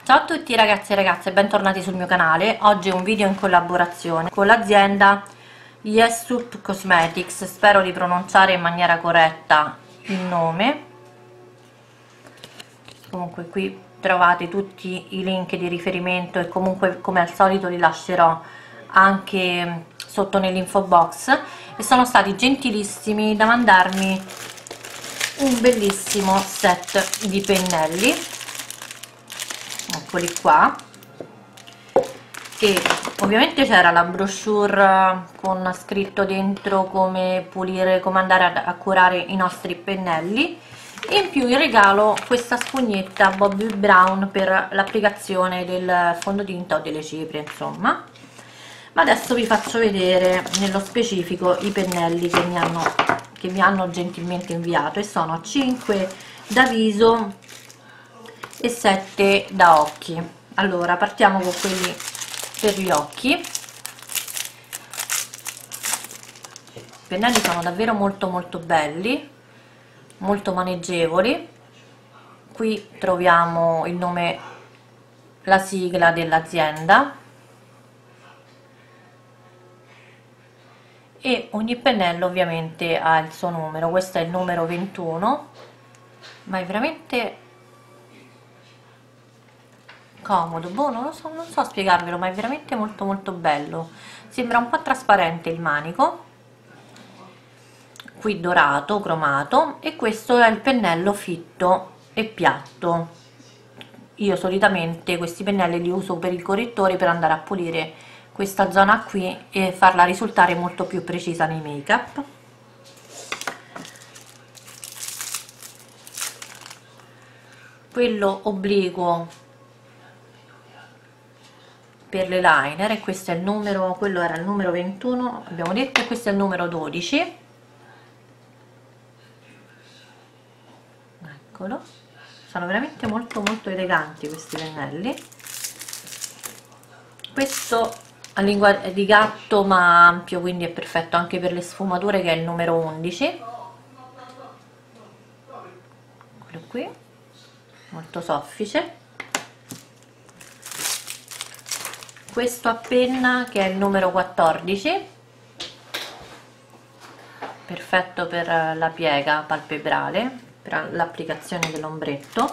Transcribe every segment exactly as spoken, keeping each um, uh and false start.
Ciao a tutti ragazzi e ragazze, bentornati sul mio canale. Oggi è un video in collaborazione con l'azienda Yesup Cosmetics, spero di pronunciare in maniera corretta il nome. Comunque qui trovate tutti i link di riferimento e comunque come al solito li lascerò anche sotto nell'info box, e sono stati gentilissimi da mandarmi un bellissimo set di pennelli, eccoli qua, e ovviamente c'era la brochure con scritto dentro come pulire, come andare a, a curare i nostri pennelli, e in più in regalo questa spugnetta Bobbi Brown per l'applicazione del fondotinta o delle cipria, insomma. Ma adesso vi faccio vedere nello specifico i pennelli che mi hanno, che mi hanno gentilmente inviato, e sono cinque da viso e sette da occhi. Allora partiamo con quelli per gli occhi. I pennelli sono davvero molto molto belli, molto maneggevoli. Qui troviamo il nome, la sigla dell'azienda, e ogni pennello ovviamente ha il suo numero. Questo è il numero ventuno, ma è veramente comodo, boh, non lo so, non so spiegarvelo, ma è veramente molto molto bello. Sembra un po' trasparente il manico, qui dorato, cromato, e questo è il pennello fitto e piatto. Io solitamente questi pennelli li uso per il correttore, per andare a pulire questa zona qui e farla risultare molto più precisa nei make up. Quello obliquo per l'eyeliner, e questo è il numero, quello era il numero ventuno abbiamo detto, e questo è il numero dodici. Eccolo, sono veramente molto molto eleganti questi pennelli. Questo a lingua di gatto ma ampio, quindi è perfetto anche per le sfumature, che è il numero undici. Quello qui molto soffice. Questo a penna che è il numero quattordici, perfetto per la piega palpebrale, per l'applicazione dell'ombretto.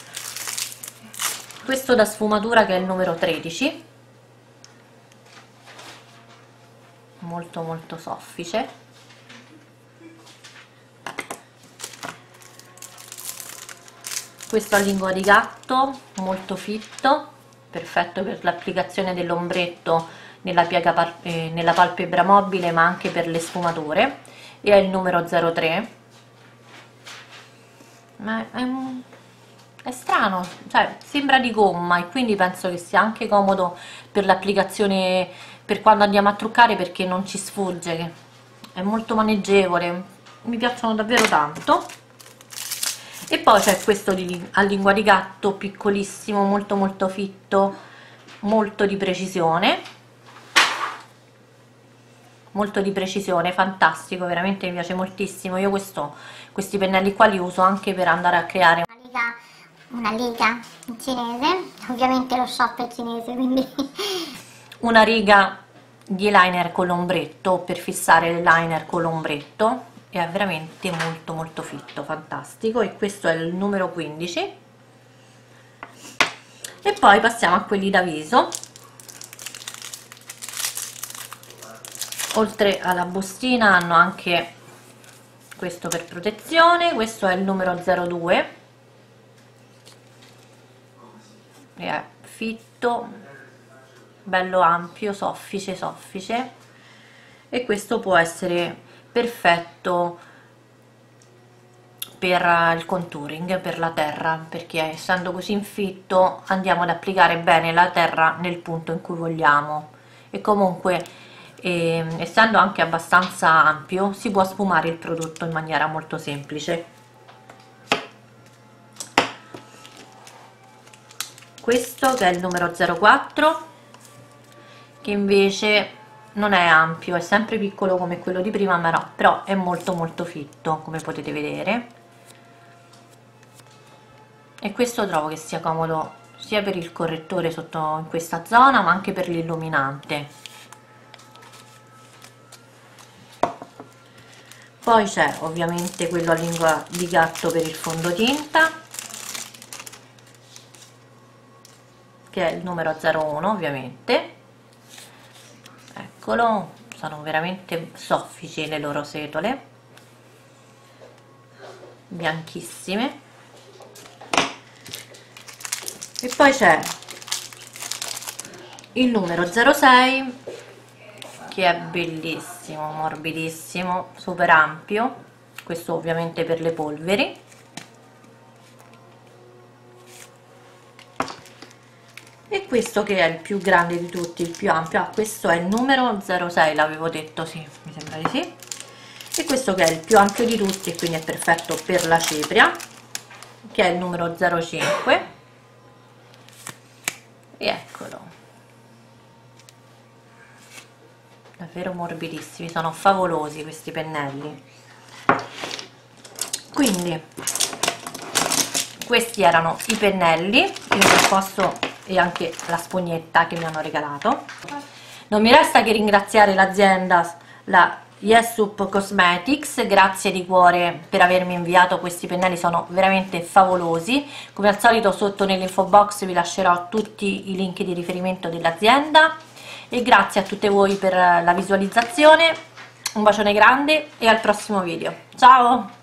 Questo da sfumatura che è il numero tredici, molto molto soffice. Questo a lingua di gatto, molto fitto, perfetto per l'applicazione dell'ombretto nella piega, eh, nella palpebra mobile, ma anche per le sfumature, e è il numero zero tre. Ma è, un, è strano, cioè sembra di gomma, e quindi penso che sia anche comodo per l'applicazione, per quando andiamo a truccare, perché non ci sfugge, che è molto maneggevole, mi piacciono davvero tanto. E poi c'è questo di, a lingua di gatto, piccolissimo, molto molto fitto, molto di precisione, molto di precisione, fantastico, veramente mi piace moltissimo. Io questo, questi pennelli qua li uso anche per andare a creare una riga, una riga in cinese, ovviamente lo shop è cinese, quindi una riga di eyeliner con l'ombretto, per fissare l'eyeliner con l'ombretto, e è veramente molto molto fitto, fantastico. E questo è il numero quindici. E poi passiamo a quelli da viso. Oltre alla bustina hanno anche questo per protezione, questo è il numero zero due, è fitto, bello ampio, soffice soffice, e questo può essere perfetto per il contouring, per la terra, perché essendo così infitto andiamo ad applicare bene la terra nel punto in cui vogliamo, e comunque eh, essendo anche abbastanza ampio si può sfumare il prodotto in maniera molto semplice. Questo che è il numero zero quattro, che invece non è ampio, è sempre piccolo come quello di prima, ma no, però è molto molto fitto, come potete vedere, e questo trovo che sia comodo sia per il correttore sotto in questa zona ma anche per l'illuminante. Poi c'è ovviamente quello a lingua di gatto per il fondotinta, che è il numero zero uno ovviamente. Eccolo, sono veramente soffici le loro setole, bianchissime. E poi c'è il numero zero sei, che è bellissimo, morbidissimo, super ampio, questo ovviamente per le polveri. E questo che è il più grande di tutti, il più ampio, ah, questo è il numero zero sei, l'avevo detto, sì, mi sembra di sì. E questo che è il più ampio di tutti e quindi è perfetto per la cipria, che è il numero zero cinque. E eccolo, davvero morbidissimi, sono favolosi questi pennelli. Quindi questi erano i pennelli che mi ho posto e anche la spugnetta che mi hanno regalato. Non mi resta che ringraziare l'azienda, la Yesup Cosmetics, grazie di cuore per avermi inviato questi pennelli, sono veramente favolosi. Come al solito sotto nell'info box vi lascerò tutti i link di riferimento dell'azienda e grazie a tutte voi per la visualizzazione, un bacione grande e al prossimo video, ciao!